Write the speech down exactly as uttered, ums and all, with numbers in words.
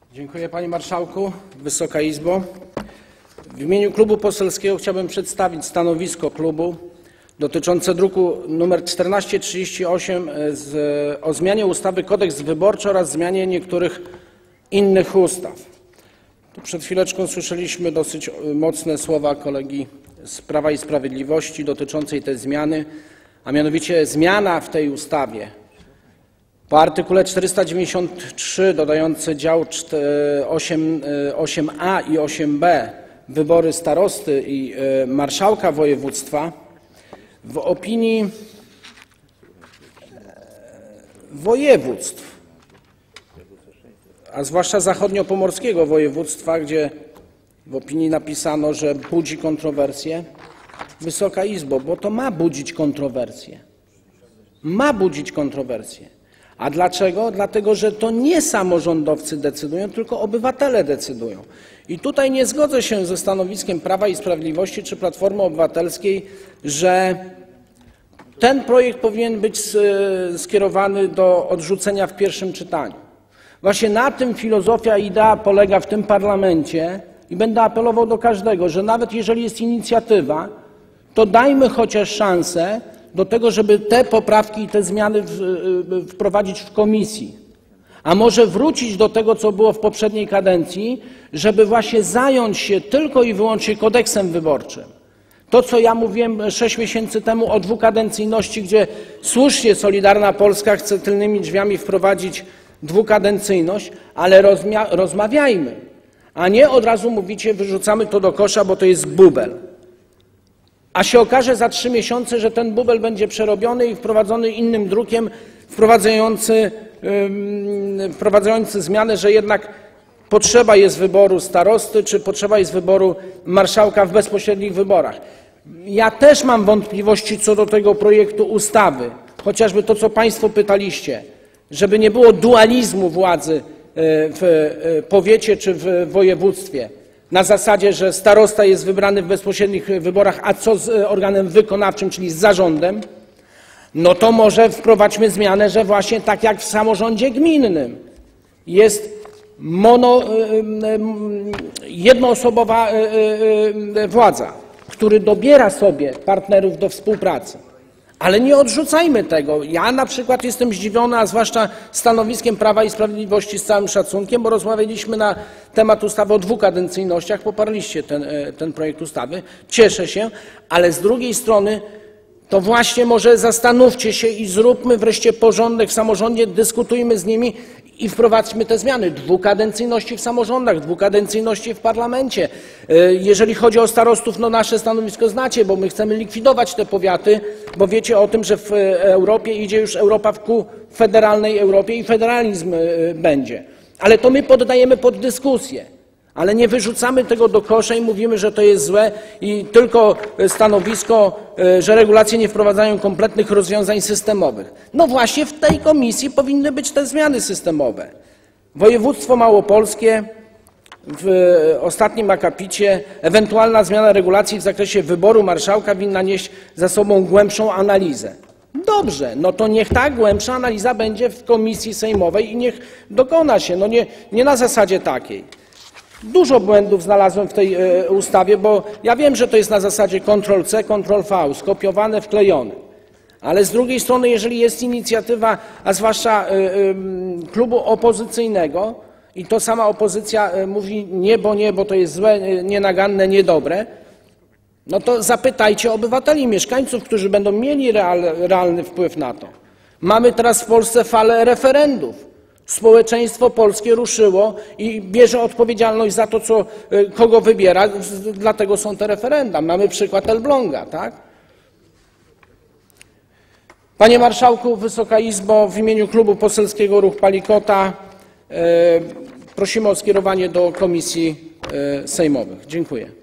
Dziękuję, panie marszałku. Wysoka Izbo. W imieniu klubu poselskiego chciałbym przedstawić stanowisko klubu dotyczące druku nr czternaście trzydzieści osiem z, o zmianie ustawy Kodeks wyborczy oraz zmianie niektórych innych ustaw. Tu przed chwileczką słyszeliśmy dosyć mocne słowa kolegi z Prawa i Sprawiedliwości dotyczącej tej zmiany, a mianowicie zmiana w tej ustawie po artykule czterysta dziewięćdziesiąt trzy dodający dział osiem a i osiem b wybory starosty i marszałka województwa w opinii województw, a zwłaszcza zachodniopomorskiego województwa, gdzie w opinii napisano, że budzi kontrowersje. Wysoka Izbo, bo to ma budzić kontrowersje. Ma budzić kontrowersje. A dlaczego? Dlatego, że to nie samorządowcy decydują, tylko obywatele decydują. I tutaj nie zgodzę się ze stanowiskiem Prawa i Sprawiedliwości czy Platformy Obywatelskiej, że ten projekt powinien być skierowany do odrzucenia w pierwszym czytaniu. Właśnie na tym filozofia i idea polega w tym parlamencie i będę apelował do każdego, że nawet jeżeli jest inicjatywa, to dajmy chociaż szansę do tego, żeby te poprawki i te zmiany wprowadzić w komisji. A może wrócić do tego, co było w poprzedniej kadencji, żeby właśnie zająć się tylko i wyłącznie kodeksem wyborczym. To, co ja mówiłem sześć miesięcy temu o dwukadencyjności, gdzie słusznie Solidarna Polska chce tylnymi drzwiami wprowadzić dwukadencyjność, ale rozmawiajmy, a nie od razu mówicie, wyrzucamy to do kosza, bo to jest bubel. A się okaże za trzy miesiące, że ten bubel będzie przerobiony i wprowadzony innym drukiem wprowadzający, yy, wprowadzający zmianę, że jednak potrzeba jest wyboru starosty, czy potrzeba jest wyboru marszałka w bezpośrednich wyborach. Ja też mam wątpliwości co do tego projektu ustawy, chociażby to, co państwo pytaliście, żeby nie było dualizmu władzy w powiecie czy w województwie. Na zasadzie, że starosta jest wybrany w bezpośrednich wyborach, a co z organem wykonawczym, czyli z zarządem, no to może wprowadźmy zmianę, że właśnie tak jak w samorządzie gminnym jest mono, jednoosobowa władza, który dobiera sobie partnerów do współpracy. Ale nie odrzucajmy tego. Ja na przykład jestem zdziwiony, a zwłaszcza stanowiskiem Prawa i Sprawiedliwości z całym szacunkiem, bo rozmawialiśmy na temat ustawy o dwukadencyjnościach, poparliście ten, ten projekt ustawy. Cieszę się, ale z drugiej strony to właśnie może zastanówcie się i zróbmy wreszcie porządek w samorządzie, dyskutujmy z nimi i wprowadźmy te zmiany. Dwukadencyjności w samorządach, dwukadencyjności w parlamencie. Jeżeli chodzi o starostów, no nasze stanowisko znacie, bo my chcemy likwidować te powiaty, bo wiecie o tym, że w Europie idzie już Europa ku federalnej Europie i federalizm będzie. Ale to my poddajemy pod dyskusję. Ale nie wyrzucamy tego do kosza i mówimy, że to jest złe i tylko stanowisko, że regulacje nie wprowadzają kompletnych rozwiązań systemowych. No właśnie w tej komisji powinny być te zmiany systemowe. Województwo małopolskie w ostatnim akapicie, ewentualna zmiana regulacji w zakresie wyboru marszałka winna nieść za sobą głębszą analizę. Dobrze, no to niech ta głębsza analiza będzie w komisji sejmowej i niech dokona się, no nie, nie na zasadzie takiej. Dużo błędów znalazłem w tej ustawie, bo ja wiem, że to jest na zasadzie kontrol C, kontrol V, skopiowane, wklejone. Ale z drugiej strony, jeżeli jest inicjatywa, a zwłaszcza klubu opozycyjnego i to sama opozycja mówi nie, bo nie, bo to jest złe, nienaganne, niedobre, no to zapytajcie obywateli, mieszkańców, którzy będą mieli real, realny wpływ na to. Mamy teraz w Polsce falę referendów. Społeczeństwo polskie ruszyło i bierze odpowiedzialność za to, co, kogo wybiera, dlatego są te referenda. Mamy przykład Elbląga, tak? Panie Marszałku, Wysoka Izbo, w imieniu Klubu Poselskiego Ruch Palikota e, prosimy o skierowanie do komisji e, sejmowych. Dziękuję.